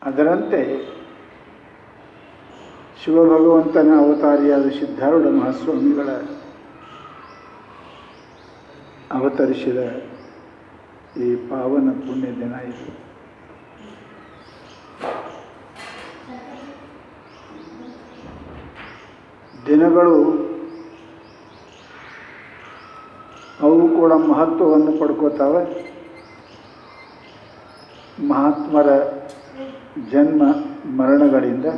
ಅದರಂತೆ ಶಿವಭಗವಂತನ ಅವತಾರಿಯಾದ ಸಿದ್ಧಾರೂಢ ಮಹಾಸ್ವಾಮಿಗಳ ಅವತರಿಸಿದ ಈ ಪಾವನ ಪುಣ್ಯ ದಿನ ಇದು. ದಿನಗಳು ಅವು ಕೂಡ ಮಹತ್ವವನ್ನು ಪಡ್ಕೋತಾವೆ. ಮಹಾತ್ಮರ ಜನ್ಮ ಮರಣಗಳಿಂದ,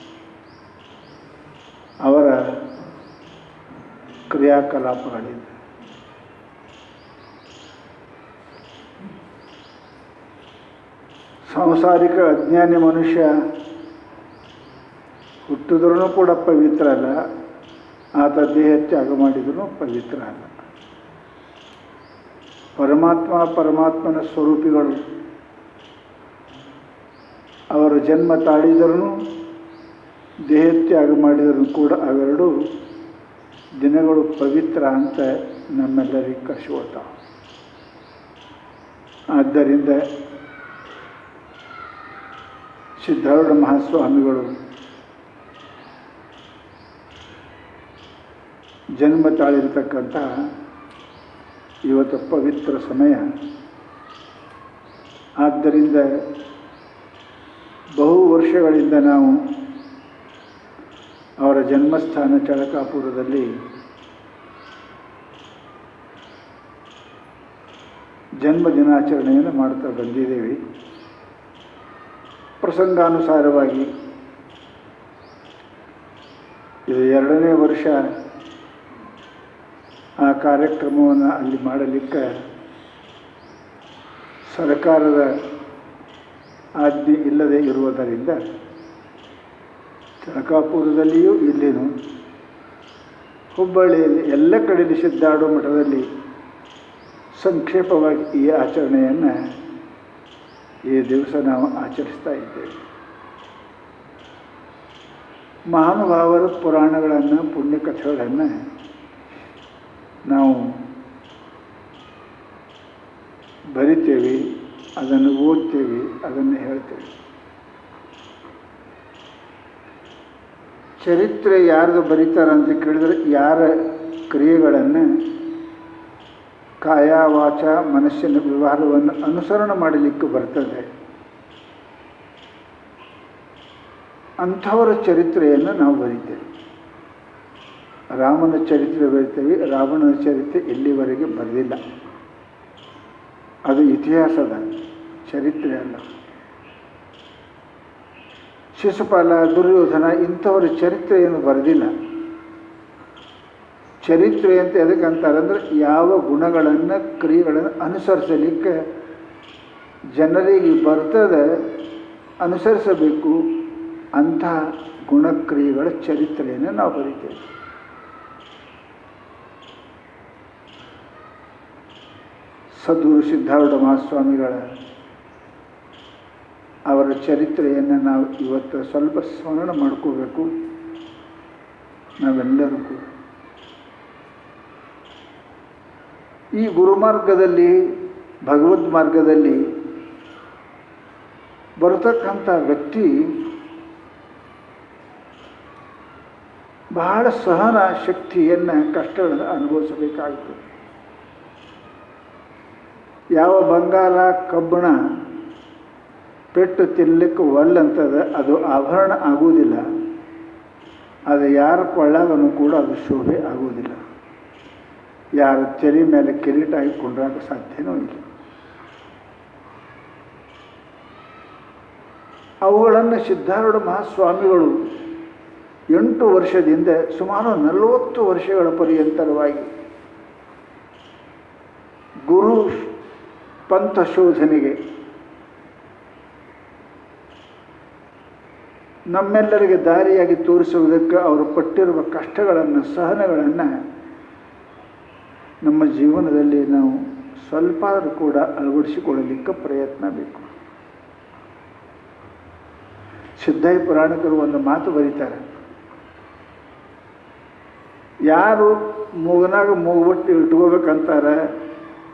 ಅವರ ಕ್ರಿಯಾಕಲಾಪಗಳಿಂದ. ಸಾಂಸಾರಿಕ ಅಜ್ಞಾನಿ ಮನುಷ್ಯ ಹುಟ್ಟಿದ್ರೂ ಕೂಡ ಪವಿತ್ರ ಅಲ್ಲ, ಆತ ದೇಹ ತ್ಯಾಗ ಮಾಡಿದ್ರೂ ಪವಿತ್ರ ಅಲ್ಲ. ಪರಮಾತ್ಮನ ಸ್ವರೂಪಿಗಳು ಅವರು ಜನ್ಮ ತಾಳಿದರೂ ದೇಹ ತ್ಯಾಗ ಮಾಡಿದರೂ ಕೂಡ ಅವೆರಡೂ ದಿನಗಳು ಪವಿತ್ರ ಅಂತ ನಮ್ಮೆಲ್ಲರಿಗೆ ಕರೆಸಿಕೊಳ್ತಾವೆ. ಆದ್ದರಿಂದ ಸಿದ್ಧಾರೂಢ ಮಹಾಸ್ವಾಮಿಗಳು ಜನ್ಮ ತಾಳಿರತಕ್ಕಂಥ ಇವತ್ತು ಪವಿತ್ರ ಸಮಯ. ಆದ್ದರಿಂದ ಬಹು ವರ್ಷಗಳಿಂದ ನಾವು ಅವರ ಜನ್ಮಸ್ಥಾನ ಚಳಕಾಪುರದಲ್ಲಿ ಜನ್ಮ ದಿನಾಚರಣೆಯನ್ನು ಮಾಡ್ತಾ ಬಂದಿದ್ದೇವೆ. ಪ್ರಸಂಗಾನುಸಾರವಾಗಿ ಇದು 2ನೇ ವರ್ಷ ಆ ಕಾರ್ಯಕ್ರಮವನ್ನು ಅಲ್ಲಿ ಮಾಡಲಿಕ್ಕೆ ಸರ್ಕಾರದ ಆಜ್ಞೆ ಇಲ್ಲದೆ ಇರುವುದರಿಂದ ಚಳಕಾಪುರದಲ್ಲಿಯೂ ಇಲ್ಲಿನೂ ಹುಬ್ಬಳ್ಳಿಯಲ್ಲಿ ಎಲ್ಲ ಕಡೆಯಲ್ಲಿ ಸಿದ್ಧಾರೂಢ ಮಠದಲ್ಲಿ ಸಂಕ್ಷೇಪವಾಗಿ ಈ ಆಚರಣೆಯನ್ನು ಈ ದಿವಸ ನಾವು ಆಚರಿಸ್ತಾ ಇದ್ದೇವೆ. ಮಹಾನುಭಾವರ ಪುರಾಣಗಳನ್ನು, ಪುಣ್ಯಕಥೆಗಳನ್ನು ನಾವು ಬರಿತೇವೆ, ಅದನ್ನು ಓದ್ತೇವೆ, ಅದನ್ನು ಹೇಳ್ತೇವೆ. ಚರಿತ್ರೆ ಯಾರ್ದು ಬರೀತಾರೆ ಅಂತ ಕೇಳಿದರೆ, ಯಾರ ಕ್ರಿಯೆಗಳನ್ನು ಕಾಯ ವಾಚ ಮನಸ್ಸಿನ ವ್ಯವಹಾರವನ್ನು ಅನುಸರಣೆ ಮಾಡಲಿಕ್ಕೆ ಬರ್ತದೆ ಅಂಥವರ ಚರಿತ್ರೆಯನ್ನು ನಾವು ಬರೀತೇವೆ. ರಾಮನ ಚರಿತ್ರೆ ಬರಿತೇವೆ, ರಾವಣನ ಚರಿತ್ರೆ ಇಲ್ಲಿವರೆಗೆ ಬರೆದಿಲ್ಲ. ಅದು ಇತಿಹಾಸದ ಚರಿತ್ರೆ ಅಲ್ಲ. ಶಿಶುಪಾಲ, ದುರ್ಯೋಧನ ಇಂಥವರ ಚರಿತ್ರೆಯನ್ನು ಬರೆದಿಲ್ಲ. ಚರಿತ್ರೆ ಅಂತ ಎದಕ್ಕೆ ಅಂತಾರೆ ಅಂದರೆ, ಯಾವ ಗುಣಗಳನ್ನು, ಕ್ರಿಯೆಗಳನ್ನು ಅನುಸರಿಸಲಿಕ್ಕೆ ಜನರಿಗೆ ಬರ್ತದೆ, ಅನುಸರಿಸಬೇಕು ಅಂಥ ಗುಣಕ್ರಿಯೆಗಳ ಚರಿತ್ರೆಯನ್ನು ನಾವು ಬರೀತೇವೆ. ಸದ್ಗುರು ಸಿದ್ಧಾರೂಢ ಮಹಾಸ್ವಾಮಿಗಳ ಅವರ ಚರಿತ್ರೆಯನ್ನು ನಾವು ಇವತ್ತು ಸ್ವಲ್ಪ ಸ್ಮರಣ ಮಾಡ್ಕೋಬೇಕು ನಾವೆಲ್ಲರೂ ಕೂಡ. ಈ ಗುರುಮಾರ್ಗದಲ್ಲಿ, ಭಗವದ್ ಮಾರ್ಗದಲ್ಲಿ ಬರತಕ್ಕಂಥ ವ್ಯಕ್ತಿ ಬಹಳ ಸಹನ ಶಕ್ತಿಯನ್ನು, ಕಷ್ಟಗಳನ್ನು ಅನುಭವಿಸಬೇಕಾಗ್ತದೆ. ಯಾವ ಬಂಗಾರ ಕಬ್ಬಣ ಪೆಟ್ಟು ತಿನ್ನಲಿಕ್ಕೆ ಒಲ್ಲಂತದ ಅದು ಆಭರಣ ಆಗುವುದಿಲ್ಲ, ಅದು ಯಾರ ಕೊಳ್ಳಾಗನೂ ಕೂಡ ಅದು ಶೋಭೆ ಆಗುವುದಿಲ್ಲ. ಯಾರ ತಲೆ ಮೇಲೆ ಕಿರೀಟ ಹಾಕಿಕೊಂಡ್ರಾಗ ಸಾಧ್ಯನೂ ಇಲ್ಲ. ಅವುಗಳನ್ನು ಸಿದ್ಧಾರೂಢ ಮಹಾಸ್ವಾಮಿಗಳು 8 ವರ್ಷದಿಂದ ಸುಮಾರು 40 ವರ್ಷಗಳ ಪರ್ಯಂತರವಾಗಿ ಗುರು ಪಂಥ ಶೋಧನೆಗೆ ನಮ್ಮೆಲ್ಲರಿಗೆ ದಾರಿಯಾಗಿ ತೋರಿಸುವುದಕ್ಕೆ ಅವರು ಪಟ್ಟಿರುವ ಕಷ್ಟಗಳನ್ನು, ಸಹನಗಳನ್ನು ನಮ್ಮ ಜೀವನದಲ್ಲಿ ನಾವು ಸ್ವಲ್ಪ ಕೂಡ ಅಳವಡಿಸಿಕೊಳ್ಳಲಿಕ್ಕೆ ಪ್ರಯತ್ನ ಬೇಕು. ಸಿದ್ಧಾಯಿ ಪುರಾಣಿಕರು ಒಂದು ಮಾತು ಬರೀತಾರೆ, ಯಾರು ಮೂಗನಾಗ ಮೂಗುಬಟ್ಟು ಇಟ್ಕೋಬೇಕಂತಾರೆ,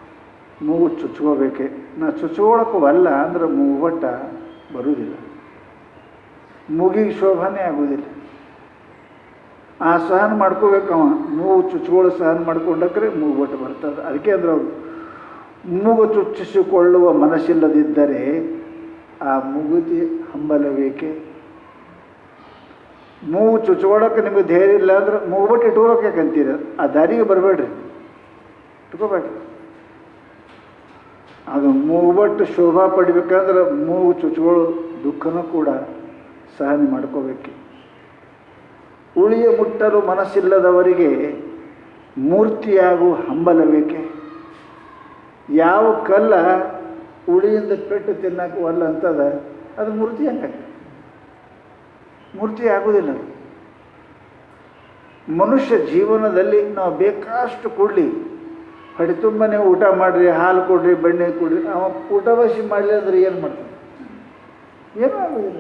ಮೂಗು ಚುಚ್ಕೋಬೇಕೆ. ನಾ ಚುಚ್ಕೊಳ್ಳೋಕ್ಕೂ ಅಲ್ಲ ಅಂದ್ರೆ ಮೂಗುಬಟ್ಟ ಬರುವುದಿಲ್ಲ. ಮೂಗಿಗೆ ಶೋಭಾನೇ ಆಗೋದಿಲ್ಲ. ಆ ಸಹನ ಮಾಡ್ಕೋಬೇಕವ. ಮೂಗು ಚುಚ್ಚುಗಳು ಸಹನ ಮಾಡ್ಕೊಂಡಕ್ರೆ ಮೂಗು ಬಟ್ಟು ಬರ್ತದೆ. ಅದಕ್ಕೆ ಅಂದ್ರೆ ಅವರು ಮೂಗು ಚುಚ್ಚಿಸಿಕೊಳ್ಳುವ ಮನಸ್ಸಿಲ್ಲದಿದ್ದರೆ ಆ ಮೂಗುತಿ ಹಂಬಲಬೇಕೆ. ಮೂಗು ಚುಚ್ಕೊಳ್ಳೋಕೆ ನಿಮಗೆ ಧೈರ್ಯ ಇಲ್ಲ ಅಂದ್ರೆ ಮೂಗು ಬಟ್ಟು ಇಟ್ಕೋಬೇಕಂತೀರ. ಆ ದಾರಿಗೆ ಬರಬೇಡ್ರಿ, ಇಟ್ಕೋಬೇಡ್ರಿ. ಅದು ಮೂಗುಬಟ್ಟು ಶೋಭಾ ಪಡಿಬೇಕಂದ್ರೆ ಮೂಗು ಚುಚ್ಚುಗಳು ದುಃಖನೂ ಕೂಡ ಸಹನೆ ಮಾಡ್ಕೋಬೇಕು. ಉಳಿಯ ಮುಟ್ಟಲು ಮನಸ್ಸಿಲ್ಲದವರಿಗೆ ಮೂರ್ತಿಯಾಗುವ ಹಂಬಲಬೇಕೆ. ಯಾವ ಕಲ್ಲ ಉಳಿಯಿಂದ ಪೆಟ್ಟು ತಿನ್ನಕ್ಕೆ ಒಲ್ಲ ಅಂತದ ಅದು ಮೂರ್ತಿ ಹಂಗೆ ಮೂರ್ತಿ ಆಗೋದಿಲ್ಲ. ಮನುಷ್ಯ ಜೀವನದಲ್ಲಿ ನಾವು ಬೇಕಷ್ಟು ಕೊಡಲಿ, ಹೊಟ್ಟೆ ತುಂಬ ನೀವು ಊಟ ಮಾಡಿರಿ, ಹಾಲು ಕೊಡ್ರಿ, ಬೆಣ್ಣೆ ಕೊಡ್ರಿ, ಅವ ಊಟ ಬಸಿ ಮಾಡಲಿ ಅಂದ್ರೆ ಏನು ಮಾಡ್ತಾನೆ? ಏನೂ ಆಗೋದಿಲ್ಲ.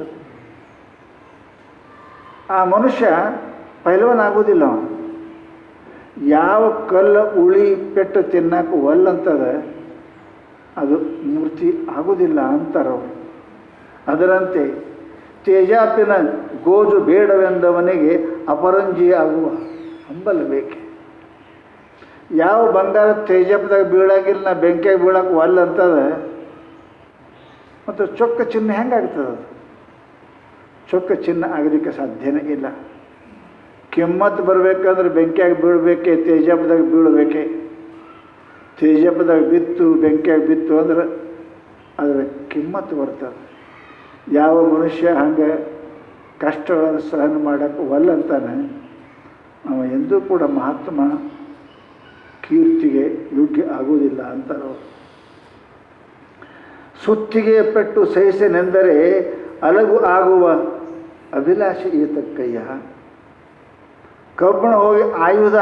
ಆ ಮನುಷ್ಯ ಪೈಲ್ವಾನ್ ಆಗೋದಿಲ್ಲ. ಅವ ಯಾವ ಕಲ್ಲ ಉಳಿ ಪೆಟ್ಟು ತಿನ್ನಕ್ಕೆ ಒಲ್ಲಂತದ ಅದು ಮೂರ್ತಿ ಆಗೋದಿಲ್ಲ ಅಂತಾರವರು. ಅದರಂತೆ ತೇಜಾಪಿನ ಗೋಜು ಬೇಡವೆಂದವನಿಗೆ ಅಪರಂಜಿ ಆಗುವ ಹಂಬಲಬೇಕೆ. ಯಾವ ಬಂಗಾರ ತೇಜಾಪದಾಗ ಬೀಳಾಗಿಲ್ಲ, ನಾ ಬೆಂಕಿಯಾಗಿ ಬೀಳಕ್ಕೆ ಒಲ್ಲ ಅಂತದ ಮತ್ತು ಚೊಕ್ಕ ಚಿನ್ನ ಹೆಂಗಾಗ್ತದೆ? ಅದು ಚೊಕ್ಕ ಚಿನ್ನ ಆಗಲಿಕ್ಕೆ ಸಾಧ್ಯನೇ ಇಲ್ಲ. ಕಿಮ್ಮತ್ತು ಬರಬೇಕಂದ್ರೆ ಬೆಂಕಿಯಾಗಿ ಬೀಳಬೇಕೆ, ತೇಜಾಪದಾಗ ಬೀಳಬೇಕೆ. ತೇಜಾಪದಾಗ ಬಿತ್ತು ಬೆಂಕಿಯಾಗಿ ಬಿತ್ತು ಅಂದ್ರೆ ಅದರ ಕಿಮ್ಮತ್ತು ಬರ್ತದೆ. ಯಾವ ಮನುಷ್ಯ ಹಂಗೆ ಕಷ್ಟಗಳನ್ನು ಸಹನ ಮಾಡೋಕ್ಕೆ ಒಲ್ಲಂತಾನೆ ಅವ ಎಂದೂ ಕೂಡ ಮಹಾತ್ಮ ಕೀರ್ತಿಗೆ ಯೋಗ್ಯ ಆಗುವುದಿಲ್ಲ ಅಂತಾರೆ. ಸುತ್ತಿಗೆ ಪೆಟ್ಟು ಸಹಿಸನೆಂದರೆ ಅಲಗು ಆಗುವ ಅಭಿಲಾಷೆ ಈತಕ್ಕಯ್ಯ. ಕಬ್ಬಣ ಹೋಗಿ ಆಯುಧ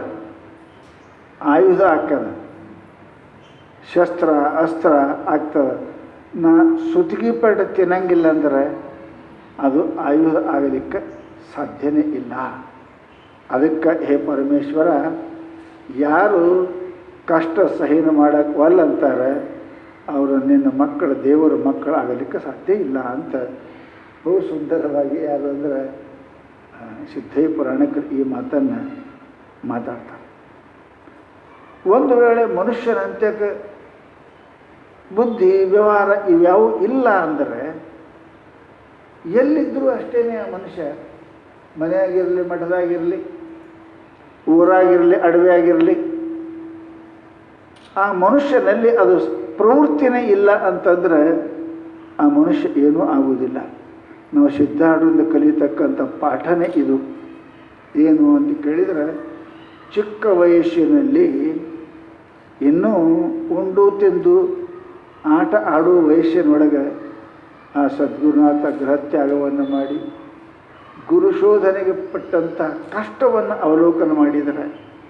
ಹಾಕದ ಶಸ್ತ್ರ ಅಸ್ತ್ರ ಆಗ್ತದೆ. ನಾ ಸುತ್ತಿಗೆ ಪೆಟ್ಟು ತಿನ್ನಂಗಿಲ್ಲ ಅಂದರೆ ಅದು ಆಯುಧ ಆಗಲಿಕ್ಕೆ ಸಾಧ್ಯನೇ ಇಲ್ಲ. ಅದಕ್ಕೆ ಹೇ ಪರಮೇಶ್ವರ, ಯಾರು ಕಷ್ಟ ಸಹನ ಮಾಡೋಕ್ಕೆ ಒಲ್ಲಂತಾರೆ ಅವರು ನಿನ್ನ ಮಕ್ಕಳು ದೇವರ ಮಕ್ಕಳು ಆಗಲಿಕ್ಕೆ ಸಾಧ್ಯ ಇಲ್ಲ ಅಂತ ಬಹು ಸುಂದರವಾಗಿ ಯಾರು ಅಂದರೆ ಸಿದ್ಧಯ್ಯ ಪುರಾಣಿಕರು ಈ ಮಾತನ್ನು ಮಾತಾಡ್ತಾರೆ. ಒಂದು ವೇಳೆ ಮನುಷ್ಯನಂತ್ಯಕ್ಕೆ ಬುದ್ಧಿ ವ್ಯವಹಾರ ಇವ್ಯಾವು ಇಲ್ಲ ಅಂದರೆ ಎಲ್ಲಿದ್ದರೂ ಅಷ್ಟೇ ಮನುಷ್ಯ, ಮನೆಯಾಗಿರಲಿ, ಮಠದಾಗಿರಲಿ, ಊರಾಗಿರಲಿ, ಅಡವೆ ಆಗಿರಲಿ, ಆ ಮನುಷ್ಯನಲ್ಲಿ ಅದು ಪ್ರವೃತ್ತಿನೇ ಇಲ್ಲ ಅಂತಂದರೆ ಆ ಮನುಷ್ಯ ಏನೂ ಆಗುವುದಿಲ್ಲ. ನಾವು ಸಿದ್ಧಾರೂಢರಿಂದ ಕಲಿತಕ್ಕಂಥ ಪಾಠನೇ ಇದು. ಏನು ಅಂತ ಕೇಳಿದರೆ, ಚಿಕ್ಕ ವಯಸ್ಸಿನಲ್ಲಿ ಇನ್ನೂ ಉಂಡು ತಿಂದು ಆಟ ಆಡುವ ವಯಸ್ಸಿನೊಳಗೆ ಆ ಸದ್ಗುರುನಾಥ ಗೃಹತ್ಯಾಗವನ್ನು ಮಾಡಿ ಗುರುಶೋಧನೆಗೆ ಪಟ್ಟಂಥ ಕಷ್ಟವನ್ನು ಅವಲೋಕನ ಮಾಡಿದರೆ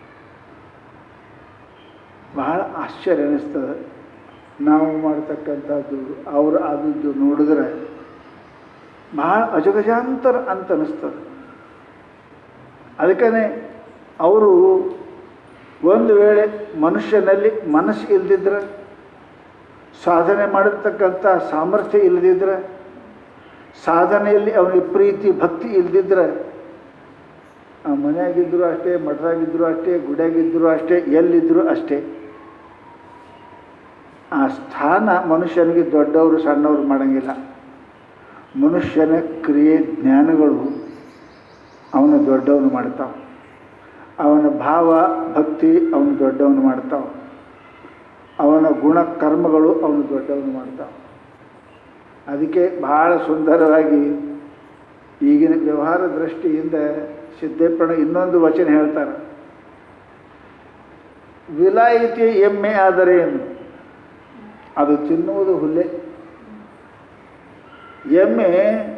ಬಹಳ ಆಶ್ಚರ್ಯ ಅನ್ನಿಸ್ತದೆ. ನಾವು ಮಾಡ್ತಕ್ಕಂಥದ್ದು ಅವರು ಆದದ್ದು ನೋಡಿದ್ರೆ ಬಹಳ ಅಜಗಜಾಂತರ ಅಂತ ಅನ್ನಿಸ್ತದೆ. ಅದಕ್ಕೇ ಅವರು ಒಂದು ವೇಳೆ ಮನುಷ್ಯನಲ್ಲಿ ಮನಸ್ಸು ಇಲ್ಲದಿದ್ದರೆ, ಸಾಧನೆ ಮಾಡಿರ್ತಕ್ಕಂಥ ಸಾಮರ್ಥ್ಯ ಇಲ್ಲದಿದ್ದರೆ, ಸಾಧನೆಯಲ್ಲಿ ಅವನಿಗೆ ಪ್ರೀತಿ ಭಕ್ತಿ ಇಲ್ಲದಿದ್ದರೆ, ಆ ಮನೆಯಾಗಿದ್ದರೂ ಅಷ್ಟೇ, ಮಠದಾಗಿದ್ದರೂ ಅಷ್ಟೇ, ಗುಡಿಯಾಗಿದ್ದರೂ ಅಷ್ಟೇ, ಎಲ್ಲಿದ್ದರೂ ಅಷ್ಟೇ, ಆ ಸ್ಥಾನ ಮನುಷ್ಯನಿಗೆ ದೊಡ್ಡವರು ಸಣ್ಣವರು ಮಾಡೋಂಗಿಲ್ಲ. ಮನುಷ್ಯನ ಕ್ರಿಯೆ ಜ್ಞಾನಗಳು ಅವನು ದೊಡ್ಡವನು ಮಾಡ್ತಾವೆ. ಅವನ ಭಾವ ಭಕ್ತಿ ಅವನು ದೊಡ್ಡವನು ಮಾಡ್ತಾವೆ. ಅವನ ಗುಣ ಕರ್ಮಗಳು ಅವನು ದೊಡ್ಡವನು ಮಾಡ್ತಾವೆ. ಅದಕ್ಕೆ ಬಹಳ ಸುಂದರವಾಗಿ ಈಗಿನ ವ್ಯವಹಾರ ದೃಷ್ಟಿಯಿಂದ ಸಿದ್ದೇಪಣ್ಣ ಇನ್ನೊಂದು ವಚನ ಹೇಳ್ತಾರೆ. ವಿಲಾಯಿತಿ ಎಮ್ಮೆ ಆದರೇನು, ಅದು ತಿನ್ನುವುದು ಹುಲ್ಲೆ. ಎಮ್ಮೆ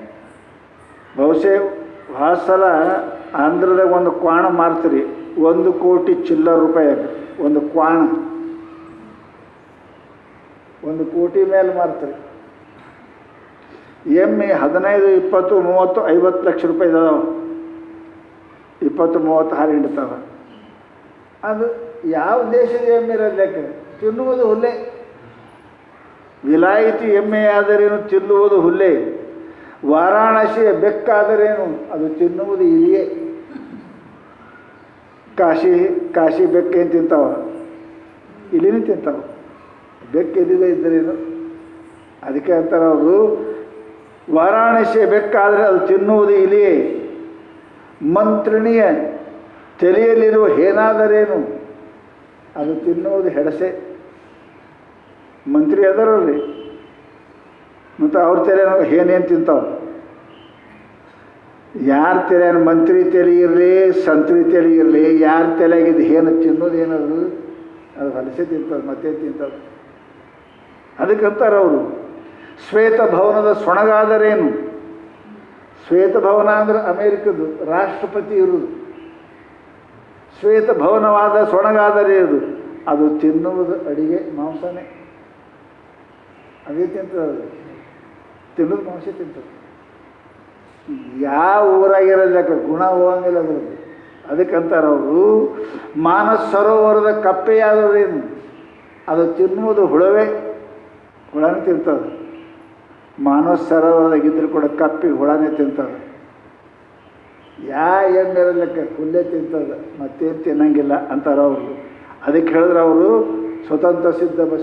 ಬಹುಶಃ ಸಲ ಆಂಧ್ರದಾಗ ಒಂದು ಕ್ವಾಣ ಮಾರ್ತೀರಿ, 1 ಕೋಟಿ ಚಿಲ್ಲರ ರೂಪಾಯಿಗೆ ಒಂದು ಕ್ವಾಣ, 1 ಕೋಟಿ ಮೇಲೆ ಮಾರ್ತೀರಿ. ಎಮ್ಮೆ 15, 20, 30, 50 ಲಕ್ಷ ರೂಪಾಯಿ ಇದಾವೆ. 20, 30 ಹಾಲು ಹಿಂಡ್ತಾವೆ. ಅದು ಯಾವ ದೇಶದ ಎಮ್ಮೆ ಇರೋದಕ್ಕೆ ತಿನ್ನುವುದು ಹುಲ್ಲೆ. ವಿಲಾಯಿತಿ ಎಮ್ಮೆ ಆದರೇನು, ತಿನ್ನುವುದು ಹುಲ್ಲೆ. ವಾರಾಣಸಿಯ ಬೆಕ್ಕಾದರೇನು, ಅದು ತಿನ್ನುವುದು ಇಲಿಯೇ. ಕಾಶಿ ಬೆಕ್ಕೇನು ತಿಂತಾವ? ಇಲಿನೇ ತಿಂತಾವ. ಬೆಕ್ಕು ಎಲ್ಲಿದೆ ಇದ್ದರೇನು? ಅದಕ್ಕೆ ಅಂತಾರೆ ಅವರು, ವಾರಾಣಸಿಯ ಬೆಕ್ಕಾದರೆ ಅದು ತಿನ್ನುವುದು ಇಲಿಯೇ. ಮಂತ್ರಿಣಿಯ ತಲೆಯಲ್ಲಿರುವ ಏನಾದರೇನು, ಅದು ತಿನ್ನುವುದು ಹೆಡಸೆ. ಮಂತ್ರಿ ಅದರಲ್ಲಿ ಮತ್ತು ಅವ್ರ ತಲೆ ಏನೇನು ತಿಂತಾವ? ಯಾರ ತಲೆ, ಮಂತ್ರಿ ತಲೆ ಇರಲಿ, ಸಂತ್ರಿ ತಲೆ ಇರಲಿ, ಯಾರ ತಲೆಗಿದ್ದು ಏನು ತಿನ್ನೋದು ಏನದು, ಅದು ಹೊಲಸೆ ತಿಂತದೆ, ಮತ್ತೆ ತಿಂತದೆ. ಅದಕ್ಕಂತಾರೆ ಅವರು, ಶ್ವೇತಭವನದ ಸೊಣಗಾದರೇನು. ಶ್ವೇತಭವನ ಅಂದರೆ ಅಮೇರಿಕದ್ದು ರಾಷ್ಟ್ರಪತಿ ಇರುವುದು. ಶ್ವೇತಭವನವಾದ ಸೊಣಗಾದರೇನು, ಅದು ತಿನ್ನುವುದು ಅಡಿಗೆ ಮಾಂಸನೇ. ಅದೇ ತಿಂತದೆ, ತಿನ್ನೋದು ಮಾಂಸ ತಿಂತದೆ. ಯಾವ ಊರಾಗಿರಲಿಕ್ಕ ಗುಣ ಹೋಗಂಗಿಲ್ಲ ಅದರದ್ದು. ಅದಕ್ಕಂತಾರೆ ಅವರು, ಮಾನಸ ಸರೋವರದ ಕಪ್ಪೆಯಾದರೇನು, ಅದು ತಿನ್ನುವುದು ಹುಳವೇ, ಹುಳನೇ ತಿಂತದೆ. ಮಾನಸ ಸರೋವರದಾಗಿದ್ದರೂ ಕೂಡ ಕಪ್ಪಿ ಹುಳನೇ ತಿಂತದೆ. ಎಮ್ಮಿರಲಿಕ್ಕ ಹುಲ್ಲೇ ತಿಂತದೆ, ಮತ್ತೇನು ತಿನ್ನಂಗಿಲ್ಲ ಅಂತಾರೆ ಅವರು. ಅದಕ್ಕೆ ಹೇಳಿದ್ರೆ ಅವರು, ಸ್ವತಂತ್ರ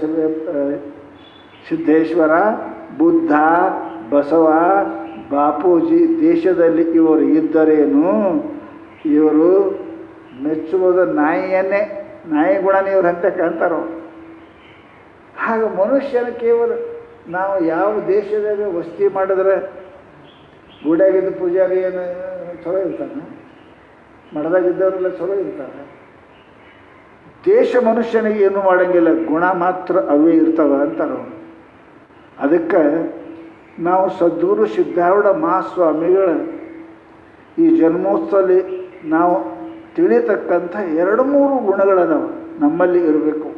ಸಿದ್ದೇಶ್ವರ, ಬುದ್ಧ, ಬಸವ, ಬಾಪೂಜಿ ದೇಶದಲ್ಲಿ ಇವರು ಇದ್ದರೇನು, ಇವರು ಮೆಚ್ಚುವುದು ನಾಯಿಯನ್ನೇ, ನಾಯಿ ಗುಣನೇ ಇವ್ರು ಅಂತ ಕಾಣ್ತಾರೋ. ಹಾಗೆ ಮನುಷ್ಯನ ಕೇವಲ ನಾವು ಯಾವ ದೇಶದಾಗ ವಸ್ತಿ ಮಾಡಿದ್ರೆ ಗುಡಿಯಾಗಿದ್ದ ಪೂಜಾರಿ ಏನು ಚಲೋ ಇರ್ತಾನೆ, ಮಠದಾಗಿದ್ದವರೆಲ್ಲ ಚಲೋ ಇರ್ತಾರೆ. ದೇಶ ಮನುಷ್ಯನಿಗೆ ಏನೂ ಮಾಡೋಂಗಿಲ್ಲ, ಗುಣ ಮಾತ್ರ ಅವೇ ಇರ್ತವೆ ಅಂತಾರೆ. ಅದಕ್ಕೆ ನಾವು ಸದ್ಗುರು ಸಿದ್ಧಾರೂಢ ಮಹಾಸ್ವಾಮಿಗಳ ಈ ಜನ್ಮೋತ್ಸವದಲ್ಲಿ ನಾವು ತಿಳಿತಕ್ಕಂಥ 2-3 ಗುಣಗಳದಾವೆ ನಮ್ಮಲ್ಲಿ ಇರಬೇಕು.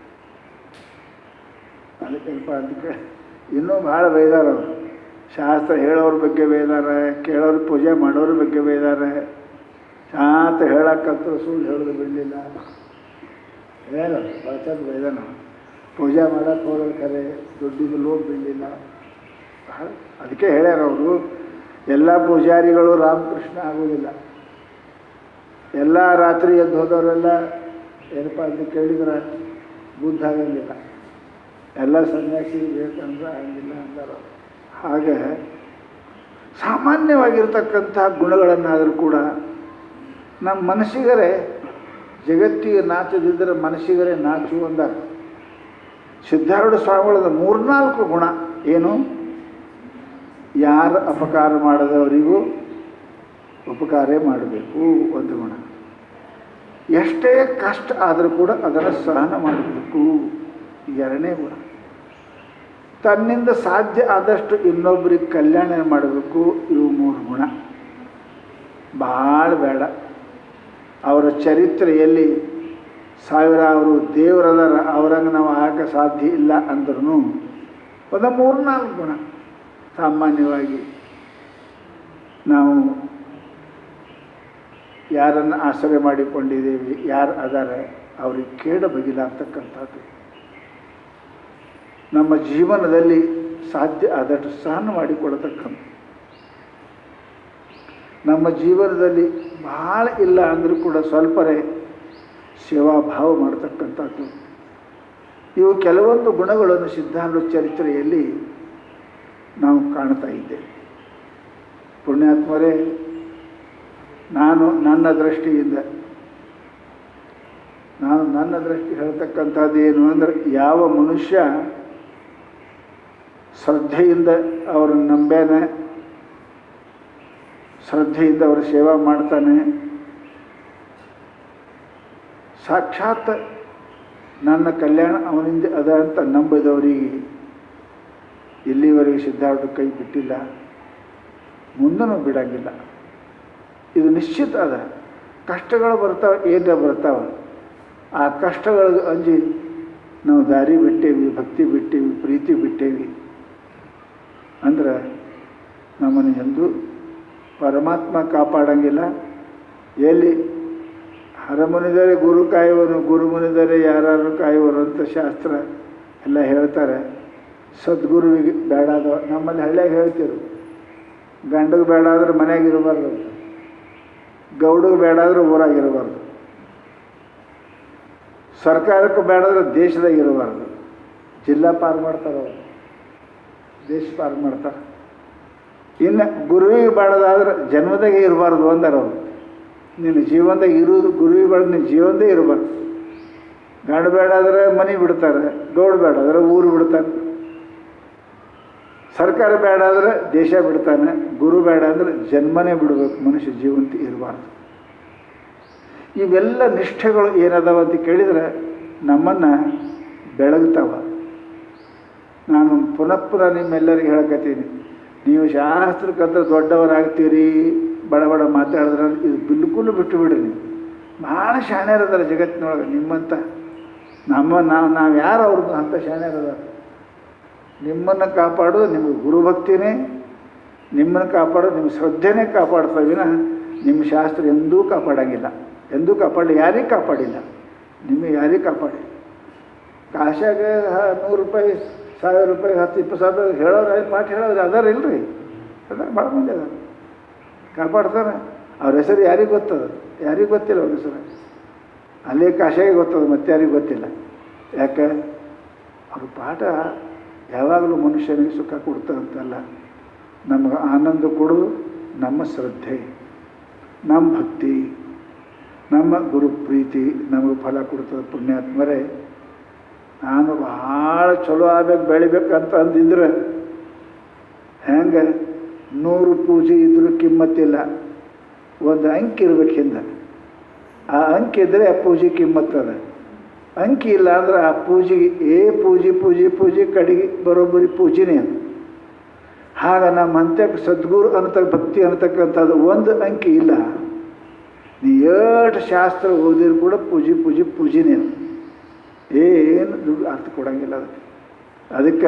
ಅದಕ್ಕೆ ಇನ್ನೂ ಭಾಳ ಬೈದಾರ ಅವರು. ಶಾಸ್ತ್ರ ಹೇಳೋರ ಬಗ್ಗೆ ಬೈದಾರೆ, ಕೇಳೋರು ಪೂಜೆ ಮಾಡೋರ ಬಗ್ಗೆ ಬೈದಾರೆ. ಶಾಸ್ತ್ರ ಹೇಳಕ್ಕಂತೂ ಸುಳ್ಳು ಹೇಳೋದು ಬಿಡಲಿಲ್ಲ, ಹೇಳ ಬಳಸೋದು ಬೈದಾನ. ಪೂಜೆ ಮಾಡೋಕ್ಕೆ ಹೋಗೋದು ಕರೆ, ದುಡ್ಡಿಗೆ ಲೋಭ ಬಿಡಲಿಲ್ಲ. ಅದಕ್ಕೆ ಹೇಳ್ಯಾರ ಅವರು, ಎಲ್ಲ ಪೂಜಾರಿಗಳು ರಾಮಕೃಷ್ಣ ಆಗೋದಿಲ್ಲ. ಎಲ್ಲ ರಾತ್ರಿ ಎದ್ದು ಹೋದವರೆಲ್ಲ ಏನಪ್ಪ ಅಂತ ಕೇಳಿದ್ರೆ ಬುದ್ಧ ಆಗಂಗಿಲ್ಲ. ಎಲ್ಲ ಸನ್ಯಾಸಿ ಬೇಕಂದ್ರೆ ಆಗಂಗಿಲ್ಲ ಅಂತಾರೆ. ಹಾಗೆ ಸಾಮಾನ್ಯವಾಗಿರ್ತಕ್ಕಂಥ ಗುಣಗಳನ್ನಾದರೂ ಕೂಡ ನಮ್ಮ ಮನಸ್ಸಿಗರೇ ಜಗತ್ತಿಗೆ ನಾಚದಿದ್ದರೆ ಮನಸ್ಸಿಗರೇ ನಾಚು ಅಂದಾಗ. ಸಿದ್ಧಾರೂಢ ಸ್ವಾಮಿಗಳದ 3-4 ಗುಣ ಏನು? ಯಾರು ಅಪಕಾರ ಮಾಡದವರಿಗೂ ಉಪಕಾರ ಮಾಡಬೇಕು, ಒಂದು ಗುಣ. ಎಷ್ಟೇ ಕಷ್ಟ ಆದರೂ ಕೂಡ ಅದನ್ನು ಸಹನ ಮಾಡಬೇಕು, 2ನೇ ಗುಣ. ತನ್ನಿಂದ ಸಾಧ್ಯ ಆದಷ್ಟು ಇನ್ನೊಬ್ಬರಿಗೆ ಕಲ್ಯಾಣ ಮಾಡಬೇಕು, ಇವು 3 ಗುಣ. ಭಾಳ ಬೇಡ. ಅವರ ಚರಿತ್ರೆಯಲ್ಲಿ ಸಾವಿರಾರು ದೇವರದಾರ, ಅವರಂಗೆ ನಾವು ಆಗಕ್ಕೆ ಸಾಧ್ಯ ಇಲ್ಲ ಅಂದ್ರೂ ಒಂದು 3-4 ಗುಣ ಸಾಮಾನ್ಯವಾಗಿ ನಾವು ಯಾರನ್ನು ಆಶ್ರಯ ಮಾಡಿಕೊಂಡಿದ್ದೀವಿ, ಯಾರು ಅದಾರೆ ಅವ್ರಿಗೆ ಕೇಳ ಬಗಿಲಾಗ್ತಕ್ಕಂಥದ್ದು. ನಮ್ಮ ಜೀವನದಲ್ಲಿ ಸಾಧ್ಯ ಆದಷ್ಟು ಸಹನ ಮಾಡಿಕೊಡತಕ್ಕಂಥ, ನಮ್ಮ ಜೀವನದಲ್ಲಿ ಭಾಳ ಇಲ್ಲ ಅಂದರೂ ಕೂಡ ಸ್ವಲ್ಪರೇ ಸೇವಾಭಾವ ಮಾಡತಕ್ಕಂಥದ್ದು. ಇವು ಕೆಲವೊಂದು ಗುಣಗಳನ್ನು ಸಿದ್ಧಾರೂಢ ಚರಿತ್ರೆಯಲ್ಲಿ ನಾವು ಕಾಣ್ತಾ ಇದ್ದೇವೆ. ಪುಣ್ಯಾತ್ಮರೇ, ನಾನು ನನ್ನ ದೃಷ್ಟಿ ಹೇಳ್ತಕ್ಕಂಥದ್ದು ಏನು ಅಂದರೆ, ಯಾವ ಮನುಷ್ಯ ಶ್ರದ್ಧೆಯಿಂದ ಅವರನ್ನು ನಂಬೇನೆ, ಶ್ರದ್ಧೆಯಿಂದ ಅವರ ಸೇವಾ ಮಾಡ್ತಾನೆ, ಸಾಕ್ಷಾತ್ ನನ್ನ ಕಲ್ಯಾಣ ಅವನಿಂದ ಅದ ಅಂತ ನಂಬಿದವರಿಗೆ ಇಲ್ಲಿವರೆಗೆ ಸಿದ್ಧಾರೂಢ ಕೈ ಬಿಟ್ಟಿಲ್ಲ, ಮುಂದೂ ಬಿಡಂಗಿಲ್ಲ. ಇದು ನಿಶ್ಚಿತ ಅದ. ಕಷ್ಟಗಳು ಬರ್ತಾವೆ, ಏನೇ ಬರ್ತಾವೆ, ಆ ಕಷ್ಟಗಳಿಗೆ ಅಂಜಿ ನಾವು ದಾರಿ ಬಿಟ್ಟೇವಿ, ಭಕ್ತಿ ಬಿಟ್ಟೇವಿ, ಪ್ರೀತಿ ಬಿಟ್ಟೇವಿ ಅಂದ್ರೆ ನಮ್ಮನ್ನು ಎಂದೂ ಪರಮಾತ್ಮ ಕಾಪಾಡಂಗಿಲ್ಲ. ಎಲ್ಲಿ ಹರಮುನಿದರೆ ಗುರು ಕಾಯುವನು, ಗುರು ಮುನಿದರೆ ಯಾರು ಕಾಯುವರು ಅಂತ ಶಾಸ್ತ್ರ ಎಲ್ಲ ಹೇಳ್ತಾರೆ. ಸದ್ಗುರುವಿಗೆ ಬೇಡಾದವ ನಮ್ಮಲ್ಲಿ ಹಳ್ಳಿಯಾಗ ಹೇಳ್ತಿರು, ಗಂಡಗೆ ಬೇಡ ಆದ್ರೆ ಮನೆಯಾಗ ಇರಬಾರ್ದು, ಗೌಡಗೆ ಬೇಡ ಆದ್ರೆ ಊರಾಗಿರಬಾರ್ದು, ಸರ್ಕಾರಕ್ಕೆ ಬೇಡಾದ್ರೆ ದೇಶದಾಗ ಇರಬಾರ್ದು. ಜಿಲ್ಲಾ ಪಾರು ಮಾಡ್ತಾರೆ ಅವರು, ದೇಶ ಪಾರು ಮಾಡ್ತಾರೆ. ಇನ್ನು ಗುರುವಿಗೆ ಬೇಡದಾದ್ರೆ ಜನ್ಮದಾಗೆ ಇರಬಾರ್ದು ಅಂದಾರ ಅವರು. ನಿನ್ನ ಜೀವನದಾಗ ಇರೋದು ಗುರುವಿಗೆ ಬೇಡ, ನಿನ್ನ ಜೀವನದೇ ಇರಬಾರ್ದು. ಗಂಡು ಬೇಡಾದ್ರೆ ಮನೆ ಬಿಡ್ತಾರೆ, ಗೌಡ ಬೇಡಾದ್ರೆ ಊರು ಬಿಡ್ತಾನೆ, ಸರ್ಕಾರ ಬೇಡ ಅಂದ್ರೆ ದೇಶ ಬಿಡ್ತಾನೆ, ಗುರು ಬೇಡ ಅಂದರೆ ಜನ್ಮನೇ ಬಿಡಬೇಕು, ಮನುಷ್ಯ ಜೀವಂತ ಇರಬಾರ್ದು. ಇವೆಲ್ಲ ನಿಷ್ಠೆಗಳು ಏನದಾವ ಅಂತ ಕೇಳಿದರೆ ನಮ್ಮನ್ನು ಬೆಳಗ್ತಾವ. ನಾನು ಪುನಃ ನಿಮ್ಮೆಲ್ಲರಿಗೆ ಹೇಳಕತ್ತೀನಿ, ನೀವು ಶಾಸ್ತ್ರಕ್ಕಂತ ದೊಡ್ಡವರಾಗ್ತೀರಿ, ಬಡ ಬಡ ಮಾತಾಡಿದ್ರೆ ಇದು ಬಿಲ್ಕುಲ್ ಬಿಟ್ಟು ಬಿಡ್ರಿ. ನೀವು ಭಾಳ ಶಾಣ್ಯರದಾರ ಜಗತ್ತಿನೊಳಗೆ ನಿಮ್ಮಂತ. ನಾವು ಯಾರು ಅವ್ರದ್ದು ಅಂಥ ಶಾಣ್ಯರದಾರ. ನಿಮ್ಮನ್ನು ಕಾಪಾಡೋದು ನಿಮಗೆ ಗುರುಭಕ್ತಿನೇ, ನಿಮ್ಮನ್ನು ಕಾಪಾಡೋದು ನಿಮ್ಮ ಶ್ರದ್ಧೆನೇ ಕಾಪಾಡ್ತಾವಿನ ನಿಮ್ಮ ಶಾಸ್ತ್ರ ಎಂದೂ ಕಾಪಾಡೋಂಗಿಲ್ಲ, ಎಂದೂ ಕಾಪಾಡಲಿ, ಯಾರಿಗೆ ಕಾಪಾಡಿಲ್ಲ, ನಿಮಗೆ ಯಾರಿಗೆ ಕಾಪಾಡಿ. ಕಾಶಾಗ 100 ರೂಪಾಯಿ 1000 ರೂಪಾಯಿ 10-20 ಸಾವಿರ ಹೇಳೋರು ಪಾಠ ಹೇಳೋರು ಅದಾರ ಇಲ್ರಿ, ಅದಾರ ಭಾಳ ಮಂದಿ ಅದಾರ ಕಾಪಾಡ್ತಾರೆ. ಅವ್ರ ಹೆಸರು ಯಾರಿಗೆ ಗೊತ್ತದ? ಯಾರಿಗೆ ಗೊತ್ತಿಲ್ಲ ಅವ್ರ ಹೆಸರು. ಅಲ್ಲೇ ಕಾಶಾಗೆ ಗೊತ್ತದ, ಮತ್ತೆ ಯಾರಿಗೆ ಗೊತ್ತಿಲ್ಲ. ಯಾಕೆ? ಅವ್ರ ಪಾಠ ಯಾವಾಗಲೂ ಮನುಷ್ಯನಿಗೆ ಸುಖ ಕೊಡ್ತದಂತಲ್ಲ, ನಮಗೆ ಆನಂದ ಕೊಡೋದು ನಮ್ಮ ಶ್ರದ್ಧೆ, ನಮ್ಮ ಭಕ್ತಿ, ನಮ್ಮ ಗುರು ಪ್ರೀತಿ ನಮಗೆ ಫಲ ಕೊಡ್ತದೆ. ಪುಣ್ಯಾತ್ಮರೇ, ನಾನು ಭಾಳ ಚಲೋ ಆಗ್ಬೇಕು ಬೆಳಿಬೇಕಂತ ಅಂದಿದ್ರೆ ಹೆಂಗೆ 100 ಪೂಜೆ ಇದ್ರೂ ಕಿಮ್ಮತ್ತಿಲ್ಲ, ಒಂದು ಅಂಕಿ ಇರ್ಬೇಕು ಹಿಂದೆ. ಆ ಅಂಕಿ ಇದ್ದರೆ ಆ ಪೂಜೆ ಕಿಮ್ಮತ್ತದ. ಅಂಕಿ ಇಲ್ಲ ಅಂದ್ರೆ ಆ ಪೂಜೆಗೆ ಪೂಜೆ ಕಡೆಗೆ ಬರೋಬ್ಬರಿ ಪೂಜೆನೇ ಅದು. ಆಗ ನಮ್ಮ ಹಂತಕ್ಕೆ ಸದ್ಗುರು ಭಕ್ತಿ ಅನ್ನತಕ್ಕಂಥದ್ದು ಒಂದು ಅಂಕಿ ಇಲ್ಲ. ನೀ ಎಷ್ಟು ಶಾಸ್ತ್ರ ಓದಿದ್ರು ಕೂಡ ಪೂಜೆನೇ ಅದು. ಏನು ದುಡ್ಡು ಅರ್ಥ ಕೊಡೋಂಗಿಲ್ಲ ಅದಕ್ಕೆ. ಅದಕ್ಕೆ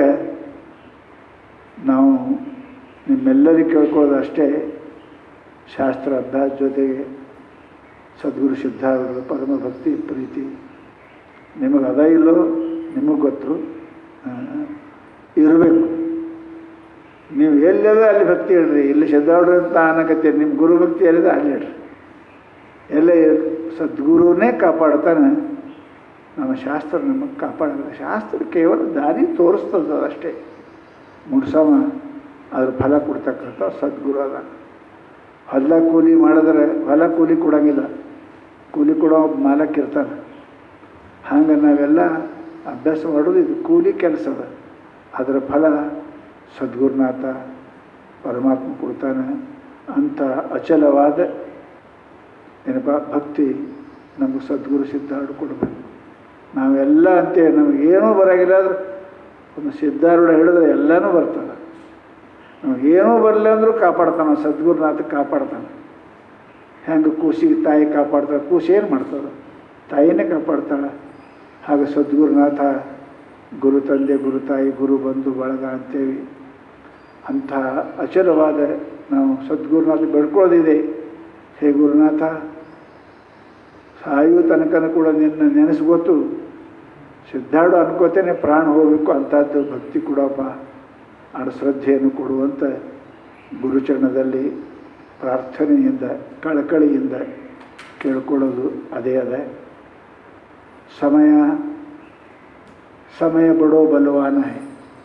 ನಾವು ನಿಮ್ಮೆಲ್ಲರಿಗೆ ಕೇಳ್ಕೊಳ್ಳೋದು ಅಷ್ಟೇ, ಶಾಸ್ತ್ರ ಅಭ್ಯಾಸ ಜೊತೆಗೆ ಸದ್ಗುರು ಸಿದ್ಧಾರೂಢರು ಪರಮ ಭಕ್ತಿ ಪ್ರೀತಿ ನಿಮಗೆ ಅದ ಇಲ್ಲೋ ನಿಮಗೆ ಗೊತ್ತು, ಇರಬೇಕು. ನೀವು ಎಲ್ಲದ ಅಲ್ಲಿ ಭಕ್ತಿ ಹೇಳ್ರಿ, ಇಲ್ಲಿ ಸಿದ್ಧಾರೂಢರು ಅಂತ ಅನ್ನಕತ್ತೀರಿ, ನಿಮ್ಮ ಗುರು ಭಕ್ತಿ ಎಲ್ಲಿದೆ ಅಲ್ಲಿ ಹೇಳ್ರಿ. ಎಲ್ಲ ಸದ್ಗುರುನೇ ಕಾಪಾಡ್ತಾನೆ, ನಮ್ಮ ಶಾಸ್ತ್ರ ನಮಗೆ ಕಾಪಾಡೋದು. ಶಾಸ್ತ್ರ ಕೇವಲ ದಾರಿ ತೋರಿಸ್ತದ ಅಷ್ಟೇ, ಮುಡ್ಸವ ಅದ್ರ ಫಲ ಕೊಡ್ತಕ್ಕಂಥ ಸದ್ಗುರು ಅದ. ಹೊಲ ಕೂಲಿ ಮಾಡಿದ್ರೆ ಹೊಲ ಕೂಲಿ ಕೊಡೋಂಗಿಲ್ಲ, ಕೂಲಿ ಕೊಡೋ ಮಾಲಕ್ ಇರ್ತಾನೆ. ಹಂಗೆ ನಾವೆಲ್ಲ ಅಭ್ಯಾಸ ಮಾಡೋದು ಇದು ಕೂಲಿ ಕೆಲಸ ಅದ. ಅದರ ಫಲ ಸದ್ಗುರುನಾಥ ಪರಮಾತ್ಮ ಕೊಡ್ತಾನೆ. ಅಂಥ ಅಚಲವಾದ ಏನಪ್ಪ ಭಕ್ತಿ ನಮಗೆ ಸದ್ಗುರು ಸಿದ್ಧಾರೂಢ ಕೊಡಬೇಕು. ನಾವೆಲ್ಲ ಅಂತೇವೆ, ನಮಗೇನೂ ಬರೋಂಗಿಲ್ಲ ಆದ್ರೆ ಒಂದು ಸಿದ್ಧಾರೂಢ ಹೇಳಿದ್ರೆ ಎಲ್ಲನೂ ಬರ್ತಾನೆ. ನಮಗೇನೂ ಬರಲಿಲ್ಲ ಅಂದರೂ ಕಾಪಾಡ್ತಾನೆ, ಸದ್ಗುರುನಾಥ ಕಾಪಾಡ್ತಾನೆ. ಹೆಂಗೆ ಕೂಸಿಗೆ ತಾಯಿ ಕಾಪಾಡ್ತಾಳೆ, ಕೂಸು ಏನು ಮಾಡ್ತಾಳೆ? ತಾಯಿನೇ ಕಾಪಾಡ್ತಾಳೆ. ಹಾಗೆ ಸದ್ಗುರುನಾಥ ಗುರು ತಂದೆ, ಗುರು ತಾಯಿ, ಗುರು ಬಂಧು ಬಳಗ ಅಂತೇವಿ. ಅಂಥ ಅಚಲವಾದ ನಾವು ಸದ್ಗುರುನಾಥ ಬೆಳ್ಕೊಳ್ಳೋದಿದೆ. ಹೇ ಗುರುನಾಥ, ಸಾಯುವ ತನಕನೂ ಕೂಡ ನಿನ್ನ ನೆನೆಸ್ಗೊತ್ತು ಸಿದ್ಧಾರೂಢ ಅನ್ಕೋತೇನೆ ಪ್ರಾಣ ಹೋಗಬೇಕು. ಅಂಥದ್ದು ಭಕ್ತಿ ಕೊಡಪ್ಪ, ಆಡ ಶ್ರದ್ಧೆಯನ್ನು ಕೊಡುವಂಥ ಗುರುಚರಣದಲ್ಲಿ ಪ್ರಾರ್ಥನೆಯಿಂದ ಕಳಕಳಿಯಿಂದ ಕೇಳ್ಕೊಳ್ಳೋದು ಅದೇ ಅದ. ಸಮಯ ಬಡೋ ಬಲವಾನ ಹೇ.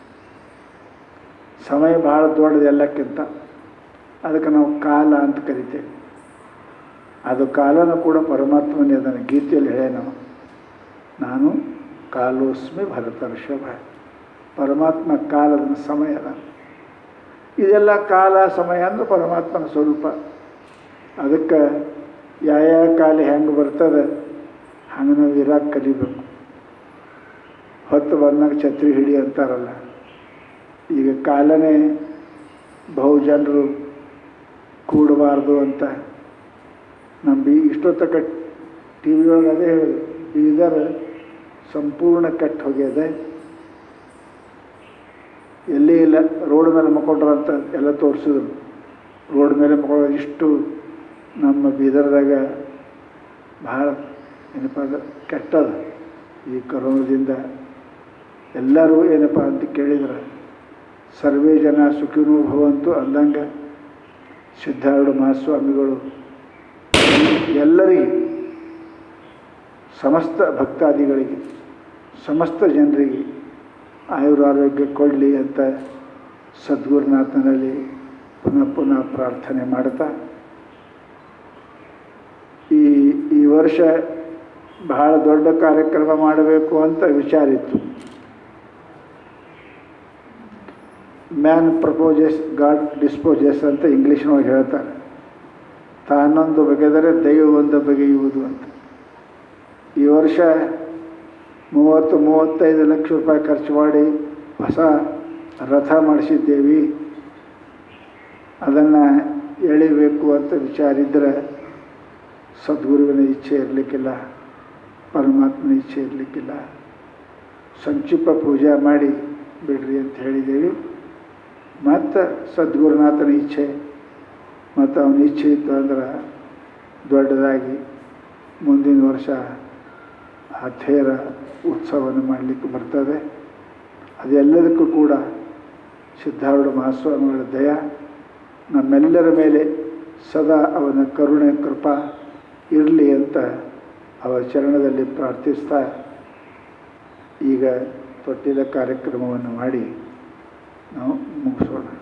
ಸಮಯ ಭಾಳ ದೊಡ್ಡದು ಎಲ್ಲಕ್ಕಿಂತ. ಅದಕ್ಕೆ ನಾವು ಕಾಲ ಅಂತ ಕರಿತೇವೆ. ಅದು ಕಾಲನೂ ಕೂಡ ಪರಮಾತ್ಮನೇ ಅದನ್ನು ಗೀತೆಯಲ್ಲಿ ಹೇಳೇ ನಾನು ಕಾಲೋಸ್ಮಿ ಭರತರ್ಷಭ. ಪರಮಾತ್ಮ ಕಾಲದ ಸಮಯ ಅದ. ಇದೆಲ್ಲ ಕಾಲ ಸಮಯ ಅಂದ್ರೆ ಪರಮಾತ್ಮನ ಸ್ವರೂಪ. ಅದಕ್ಕೆ ಯಾವ ಕಾಲ ಹೆಂಗೆ ಬರ್ತದೆ ಹಂಗೆ ನಾವು ಇರಾಕ್ ಕಲಿಬೇಕು. ಹೊತ್ತು ಬಂದಾಗ ಛತ್ರಿ ಹಿಡಿ ಅಂತಾರಲ್ಲ, ಈಗ ಕಾಲನೇ ಬಹುಜನರು ಕೂಡಬಾರ್ದು ಅಂತ ನಮ್ಮ ಇಷ್ಟೊತ್ತಕ ಟಿ ವಿ ಒಳಗೆ ಅದೇ ಹೇಳಿ, ಬೀದರ್ ಸಂಪೂರ್ಣ ಕೆಟ್ಟು ಹೋಗ್ಯದೆ, ಎಲ್ಲೇ ಇಲ್ಲ, ರೋಡ್ ಮೇಲೆ ಮಕ್ಕೊಂಡ್ರು ಅಂತ ಎಲ್ಲ ತೋರಿಸಿದ್ರು. ರೋಡ್ ಮೇಲೆ ಮಕ್ಕೊಳ್ಳೋದು ಇಷ್ಟು ನಮ್ಮ ಬೀದರ್ದಾಗ ಭಾಳ ಏನಪ್ಪ ಅಂದ್ರೆ ಕೆಟ್ಟದ. ಈ ಕೊರೋನಾದಿಂದ ಎಲ್ಲರೂ ಏನಪ್ಪ ಅಂತ ಕೇಳಿದ್ರೆ ಸರ್ವೇ ಜನ ಸುಖಿನೋ ಭವಂತು ಅಂದಂಗೆ ಸಿದ್ಧಾರೂಢ ಮಹಾಸ್ವಾಮಿಗಳು ಎಲ್ಲರಿಗೆ, ಸಮಸ್ತ ಭಕ್ತಾದಿಗಳಿಗೆ, ಸಮಸ್ತ ಜನರಿಗೆ ಆಯುರಾರೋಗ್ಯ ಕೊಡಲಿ ಅಂತ ಸದ್ಗುರುನಾಥನಲ್ಲಿ ಪುನಃ ಪುನಃ ಪ್ರಾರ್ಥನೆ ಮಾಡ್ತಾ, ಈ ವರ್ಷ ಬಹಳ ದೊಡ್ಡ ಕಾರ್ಯಕ್ರಮ ಮಾಡಬೇಕು ಅಂತ ವಿಚಾರ ಇತ್ತು. ಮ್ಯಾನ್ ಪ್ರಪೋಸಸ್ ಗಾಡ್ ಡಿಸ್ಪೋಸಸ್ ಅಂತ ಇಂಗ್ಲೀಷ್ನೊಳಗೆ ಹೇಳ್ತಾರೆ. ತಾನೊಂದು ಬಗೆದರೆ ದೈವ ಒಂದು ಬಗೆಯುವುದು ಅಂತ. ಈ ವರ್ಷ 30-35 ಲಕ್ಷ ರೂಪಾಯಿ ಖರ್ಚು ಮಾಡಿ ಹೊಸ ರಥ ಮಾಡಿಸಿದ್ದೇವೆ. ಅದನ್ನು ಎಳಿಬೇಕು ಅಂತ ವಿಚಾರ ಇದ್ದರೆ ಸದ್ಗುರುವಿನ ಇಚ್ಛೆ ಇರಲಿಕ್ಕಿಲ್ಲ, ಪರಮಾತ್ಮನ ಇಚ್ಛೆ ಇರಲಿಕ್ಕಿಲ್ಲ. ಸಂಕ್ಷಿಪ್ತ ಪೂಜೆ ಮಾಡಿ ಬಿಡ್ರಿ ಅಂತ ಹೇಳಿದ್ದೇವೆ. ಮತ್ತು ಸದ್ಗುರುನಾಥನ ಇಚ್ಛೆ ಮತ್ತು ಅವನ ಇಚ್ಛೆ ಇತ್ತು ಅಂದ್ರೆ ದೊಡ್ಡದಾಗಿ ಮುಂದಿನ ವರ್ಷ ಆ ಥೇರ ಉತ್ಸವವನ್ನು ಮಾಡಲಿಕ್ಕೆ ಬರ್ತದೆ. ಅದೆಲ್ಲದಕ್ಕೂ ಕೂಡ ಸಿದ್ಧಾರೂಢ ಮಹಾಸ್ವಾಮಿಗಳ ದಯ ನಮ್ಮೆಲ್ಲರ ಮೇಲೆ ಸದಾ ಅವನ ಕರುಣೆ ಕೃಪಾ ಇರಲಿ ಅಂತ ಅವರ ಚರಣದಲ್ಲಿ ಪ್ರಾರ್ಥಿಸ್ತಾ ಈಗ ತೊಟ್ಟಿಲ ಕಾರ್ಯಕ್ರಮವನ್ನು ಮಾಡಿ ನಾವು ಮುಗಿಸೋಣ.